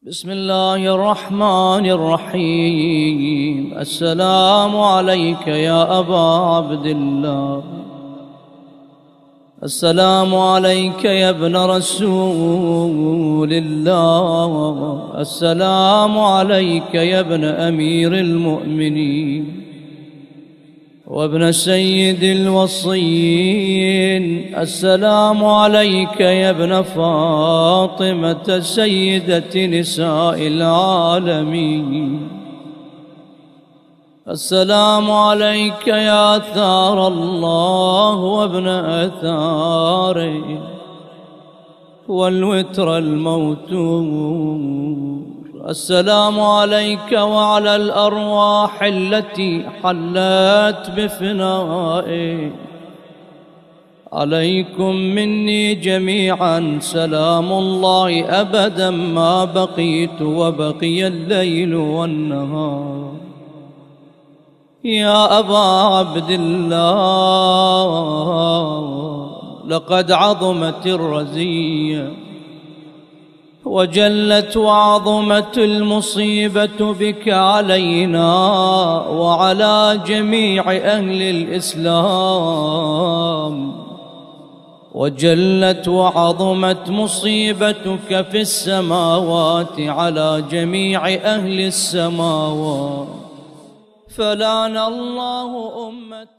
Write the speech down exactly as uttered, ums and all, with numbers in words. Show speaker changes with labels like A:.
A: بسم الله الرحمن الرحيم. السلام عليك يا أبا عبد الله، السلام عليك يا ابن رسول الله، السلام عليك يا ابن أمير المؤمنين وابن سيد الوصيين، السلام عليك يا ابن فاطمة سيدة نساء العالمين، السلام عليك يا آثار الله وابن آثاره والوتر الموتور، السلام عليك وعلى الأرواح التي حلت بفنائك، عليكم مني جميعا سلام الله أبدا ما بقيت وبقي الليل والنهار. يا أبا عبد الله، لقد عظمت الرزية وجلت وعظمت المصيبة بك علينا وعلى جميع أهل الإسلام، وجلت وعظمت مصيبتك في السماوات على جميع أهل السماوات، فلعن الله أمة